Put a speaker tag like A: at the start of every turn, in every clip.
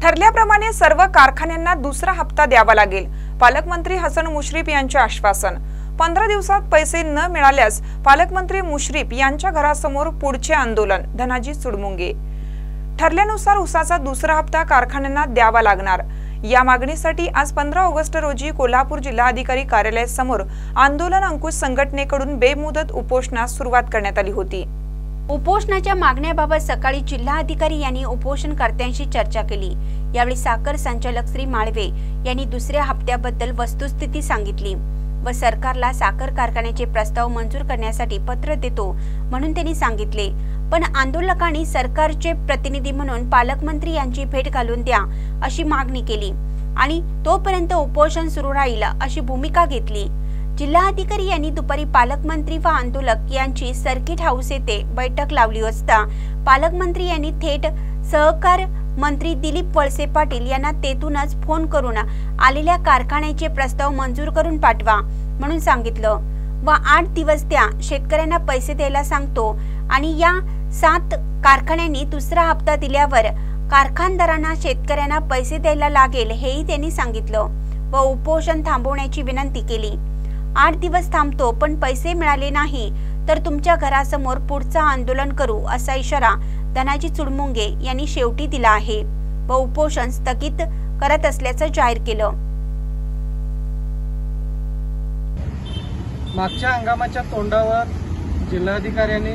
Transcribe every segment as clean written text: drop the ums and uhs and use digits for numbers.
A: ठरल्याप्रमाणे सर्व कारखान्यांना दुसरा हप्ता द्यावा लागेल। पालकमंत्री हसन मुश्रीफ यांचे आश्वासन। 15 दिवसात पैसे न मिळाल्यास पालकमंत्री मुश्रीफ यांच्या घरासमोर पुढचे आंदोलन। धनाजी चुडमुंगे। ठरल्यानुसार उसाचा दुसरा हप्ता कारखान्यांना द्यावा लागणार। या मागणीसाठी आज 15 ऑगस्ट रोजी कोल्हापूर जिल्हाधिकारी कार्यालयासमोर आंदोलन अंकुश संघटनेकडून बेमुदत उपोषणास सुरुवात करण्यात आली होती।
B: उपोषणाच्या मागण्याबाबत सकाळी जिल्हाधिकारी यांनी उपोषणकर्त्यांशी चर्चा केली। यावेळी साखर संचालक श्री माळवे यांनी दुसऱ्या हप्त्याबद्दल वस्तुस्थिती सांगितली व सरकारला साखर कारखान्याचे प्रस्ताव मंजूर करण्यासाठी पत्र देतो म्हणून त्यांनी सांगितले। पण आंदोलकांनी सरकारचे प्रतिनिधी म्हणून पालकमंत्री यांची भेट घालून द्या अशी मागणी केली आणि तोपर्यंत उपोषण सुरू राहील अशी भूमिका घेतली। जिल्हाधिकारी यांनी दुपारी पालकमंत्री व आंदोलक यांची सर्किट हाऊस येथे बैठक लावली असता पालकमंत्री यांनी थेट सहकार मंत्री दिलीप वळसे पाटील यांना तेथूनच फोन करून आलेल्या कारखान्याचे प्रस्ताव मंजूर करून पाठवा म्हणून सांगितलं व 8 दिवस त्या शेतकऱ्यांना पैसे द्यायला सांगतो आणि या 7 कारखान्यांनी दुसरा हप्ता दिल्यावर कारखानदारांना शेतकऱ्यांना पैसे द्यायला लागेल हेही त्यांनी सांगितलं व उपोषण थांबवण्याची विनंती केली। 8 दिवस थांबतो पण पैसे मिळाले नाही तर तुमच्या घरासमोर पुढचा आंदोलन करू असा इशारा धनाजी चुडमुंगे यांनी शेवटी दिला आहे व उपोषण स्थगित करत असल्याचं जाहीर केलं।
C: मागच्या हंगामाच्या तोंडावर जिल्हाधिकाऱ्यांनी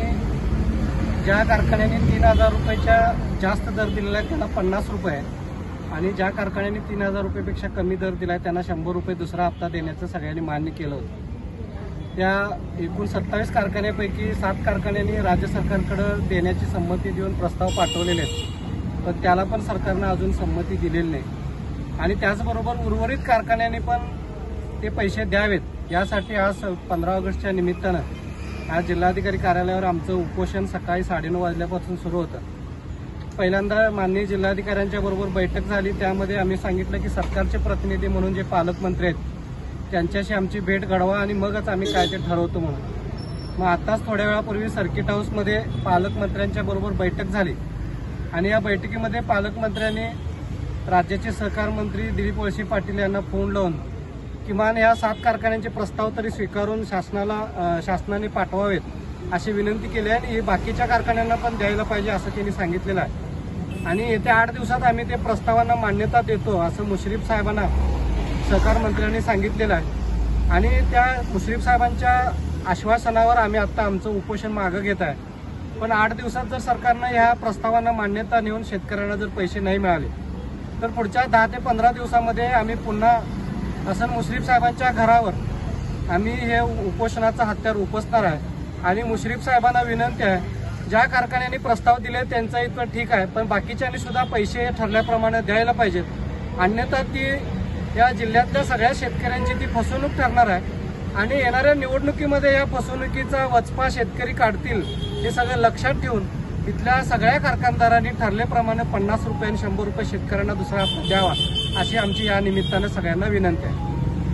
C: ज्या कारखान्यांनी 3000 रुपयाच्या जास्त दर दिलेला आहे त्यांना 50 रुपये आणि ज्या कारखान्यांनी 3000 रुपयापेक्षा कमी दर दिलाय त्यांना 100 रुपये दुसरा हप्ता देण्याचं सगळ्यांनी मान्य केलं होतं। त्या एकूण 27 कारखान्यापैकी 7 कारखान्यांनी राज्य सरकारकडे देण्याची संमती देऊन प्रस्ताव पाठवलेले आहेत, पण त्याला पण सरकारनं अजून संमती दिलेली नाही आणि त्याचबरोबर उर्वरित कारखान्यांनी पण ते पैसे द्यावेत यासाठी आज 15 ऑगस्टच्या निमित्तानं आज जिल्हाधिकारी कार्यालयावर आमचं उपोषण सकाळी 9:30 वाजल्यापासून सुरू होतं। पहिल्यांदा माननीय जिल्हाधिकाऱ्यांच्या बरोबर बैठक झाली, त्यामध्ये आम्ही सांगितलं की सरकारचे प्रतिनिधी म्हणून जे पालकमंत्री आहेत त्यांच्याशी आमची भेट घडवा आणि मगच आम्ही काय ते ठरवतो म्हणून। मग आताच थोड्या वेळापूर्वी सर्किट हाऊसमध्ये पालकमंत्र्यांच्या बरोबर बैठक झाली आणि या बैठकीमध्ये पालकमंत्र्यांनी राज्याचे सहकार मंत्री दिलीप वळसे पाटील यांना फोन लावून किमान या 7 कारखान्यांचे प्रस्ताव तरी स्वीकारून शासनाने पाठवावेत अशी विनंती केली आहे आणि बाकीच्या कारखान्यांना पण द्यायला पाहिजे असं त्यांनी सांगितलेलं आहे आणि येत्या 8 दिवसात आम्ही ते प्रस्तावांना मान्यता देतो असं मुश्रीफ साहेबांना सहकार मंत्र्यांनी सांगितलेलं आहे आणि त्या मुश्रीफ साहेबांच्या आश्वासनावर आम्ही आता आमचं उपोषण मागं घेत आहे। पण 8 दिवसात जर सरकारनं ह्या प्रस्तावांना मान्यता देऊन शेतकऱ्यांना जर पैसे नाही मिळाले तर पुढच्या 10 ते 15 दिवसामध्ये आम्ही पुन्हा हसन मुश्रीफ साहेबांच्या घरावर आम्ही हे उपोषणाचा हत्यार उपसणार आहे आणि मुश्रीफ साहेबांना विनंती आहे ज्या कारखान्यांनी प्रस्ताव दिले त्यांचं इतकं ठीक आहे पण बाकीच्यांनी सुद्धा पैसे ठरल्याप्रमाणे द्यायला पाहिजेत, अन्यथा ती या जिल्ह्यातल्या सगळ्या शेतकऱ्यांची ती फसवणूक ठरणार आहे आणि येणाऱ्या निवडणुकीमध्ये या फसवणुकीचा वचपा शेतकरी काढतील हे सगळं लक्षात ठेवून इथल्या सगळ्या कारखानदारांनी ठरल्याप्रमाणे 50 रुपये आणि 100 रुपये शेतकऱ्यांना दुसरा हप्ता द्यावा अशी आमची या निमित्तानं सगळ्यांना विनंती आहे।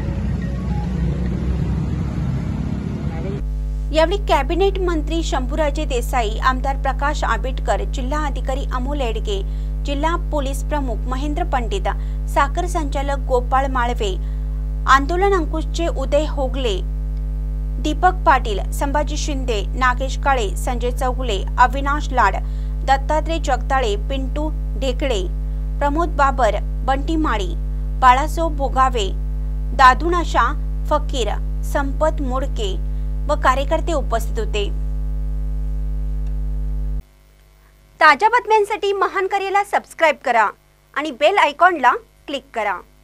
B: यावेळी कॅबिनेट मंत्री शंभूराजे देसाई, आमदार प्रकाश आंबेडकर, जिल्हा अधिकारी अमोल एडगे, जिल्हा पोलीस प्रमुख महेंद्र पंडित, साखर संचालक गोपाळ माळवे, आंदोलन अंकुशचे उदय होगले, दीपक पाटील, संभाजी शिंदे, नागेश काळे, संजय चौगुले, अविनाश लाड, दत्तात्रय जगदाळे, पिंटू ढेकळे, प्रमोद बाबर, बंटी माळी, बाळासो भोगावे, दादुनाशा फकीर, संपत मोडके व कार्यकर्ते उपस्थित होते। ताज्या बातम्यांसाठी महान करेला सबस्क्राइब करा आणि बेल आयकॉनला क्लिक करा।